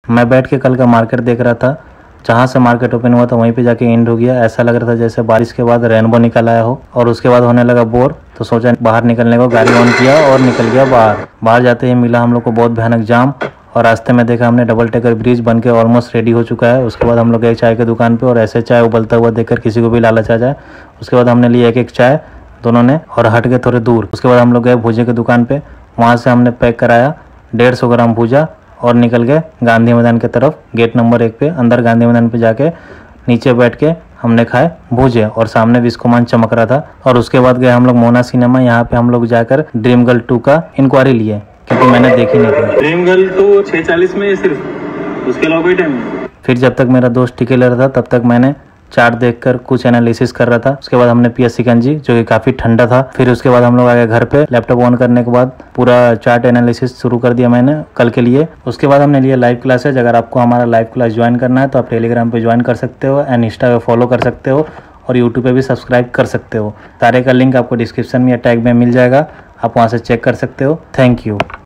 मैं बैठ के कल का मार्केट देख रहा था। जहाँ से मार्केट ओपन हुआ था वहीं पे जाके एंड हो गया। ऐसा लग रहा था जैसे बारिश के बाद रेनबो निकल आया हो। और उसके बाद होने लगा बोर, तो सोचा बाहर निकलने को, गाड़ी ऑन किया और निकल गया बाहर। बाहर जाते ही मिला हम लोग को बहुत भयानक जाम, और रास्ते में देखा हमने डबल डेकर ब्रिज बन के ऑलमोस्ट रेडी हो चुका है। उसके बाद हम लोग गए चाय की दुकान पे, और ऐसे चाय उबलता हुआ देखकर किसी को भी लालच आ जाए। उसके बाद हमने लिए एक चाय दोनों ने, और हट गए थोड़े दूर। उसके बाद हम लोग गए भुजे की दुकान पे, वहाँ से हमने पैक कराया 150 ग्राम भुजा और निकल गए गांधी मैदान की तरफ। गेट नंबर 1 पे अंदर गांधी मैदान पे जाके नीचे बैठ के हमने खाए भुजे, और सामने विस्कोमान चमक रहा था। और उसके बाद गए हम लोग मोना सिनेमा। यहाँ पे हम लोग जाकर ड्रीम गर्ल 2 का इंक्वायरी लिए, क्योंकि मैंने देखी नहीं थी। ड्रीम गर्ल 2 6:40 में सिर्फ, उसके अलावा कोई टाइम नहीं। फिर जब तक मेरा दोस्त टिके ले रहा था तब तक मैंने चार्ट देखकर कुछ एनालिसिस कर रहा था। उसके बाद हमने पिया शिकंजी, जो कि काफ़ी ठंडा था। फिर उसके बाद हम लोग आ गए घर पे। लैपटॉप ऑन करने के बाद पूरा चार्ट एनालिसिस शुरू कर दिया मैंने कल के लिए। उसके बाद हमने लिया लाइव क्लासेज। अगर आपको हमारा लाइव क्लास ज्वाइन करना है तो आप टेलीग्राम पे ज्वाइन कर सकते हो, एंड इंस्टा पे फॉलो कर सकते हो, और यूट्यूब पे भी सब्सक्राइब कर सकते हो। सारे का लिंक आपको डिस्क्रिप्शन में या टैग में मिल जाएगा, आप वहाँ से चेक कर सकते हो। Thank you.